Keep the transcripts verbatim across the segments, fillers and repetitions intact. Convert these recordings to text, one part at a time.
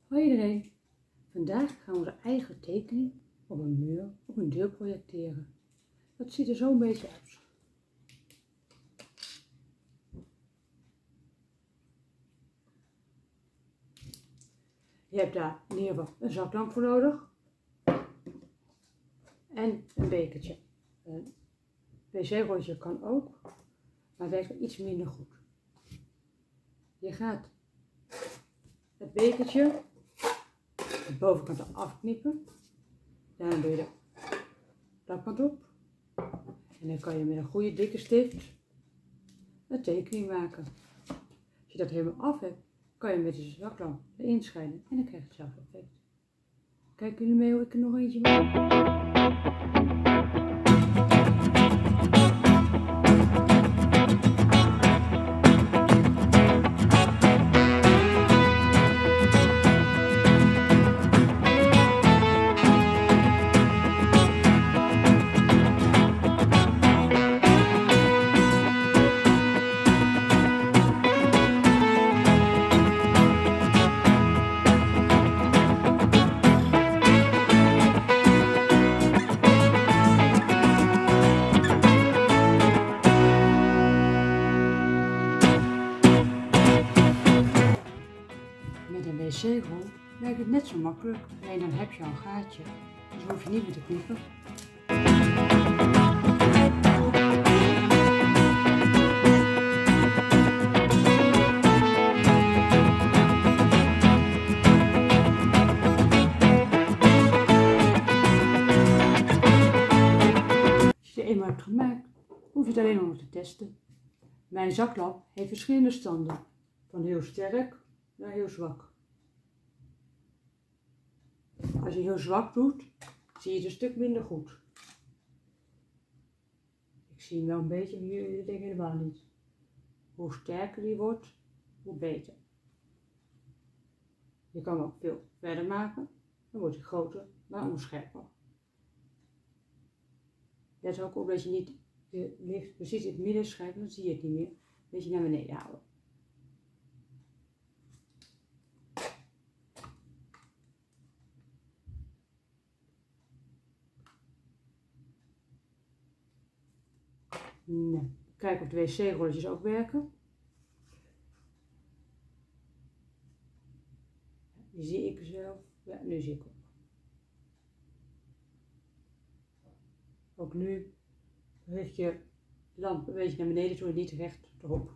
Hoi iedereen, vandaag gaan we onze eigen tekening op een muur op een deur projecteren. Dat ziet er zo'n beetje uit. Je hebt daar in ieder geval een zaklamp voor nodig en een bekertje. Een wc-rolletje kan ook, maar werkt iets minder goed. Je gaat het bekertje de bovenkant afknippen. Daarna doe je de plakband op. En dan kan je met een goede dikke stift een tekening maken. Als je dat helemaal af hebt, kan je met de zaklamp erin schijnen en dan krijg je hetzelfde effect. Kijken jullie mee hoe ik er nog eentje maak? Met een wc-rol werkt het net zo makkelijk, alleen dan heb je al een gaatje, dus hoef je niet meer te knippen. Als je het eenmaal hebt gemaakt, hoef je het alleen nog te testen. Mijn zaklamp heeft verschillende standen, van heel sterk naar heel zwak. Als je heel zwak doet, zie je het een stuk minder goed. Ik zie hem wel een beetje, maar jullie denken helemaal niet. Hoe sterker die wordt, hoe beter. Je kan hem ook veel verder maken, dan wordt hij groter, maar onscherper. Let ook op dat je niet je licht precies in het midden schrijft, dan zie je het niet meer. Een beetje naar beneden houden. Nou, kijk of de wc-rolletjes ook werken. Die zie ik zelf. Ja, nu zie ik ook. Ook nu richt je lamp een beetje naar beneden toe en niet recht erop.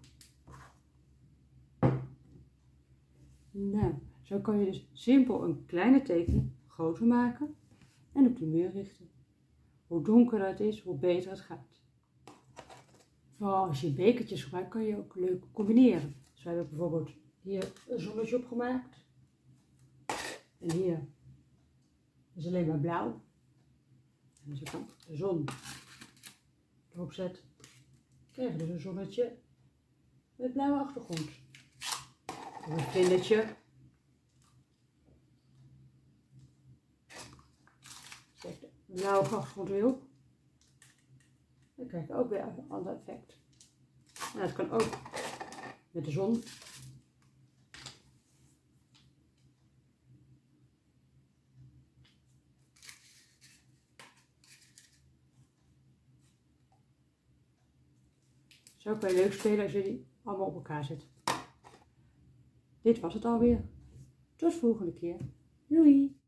Nou, zo kan je dus simpel een kleine tekening groter maken en op de muur richten. Hoe donkerder het is, hoe beter het gaat. Vooral als je bekertjes gebruikt, kan je ook leuk combineren. Zo heb ik bijvoorbeeld hier een zonnetje op gemaakt. En hier is alleen maar blauw. En als ik dan de zon erop zet, krijg je dus een zonnetje met blauwe achtergrond. Of een vlindertje. Zet de blauwe achtergrond weer op. Dan krijg je ook weer een ander effect. Nou, dat kan ook met de zon. Zo kan je leuk spelen als je die allemaal op elkaar zet. Dit was het alweer. Tot de volgende keer. Doei!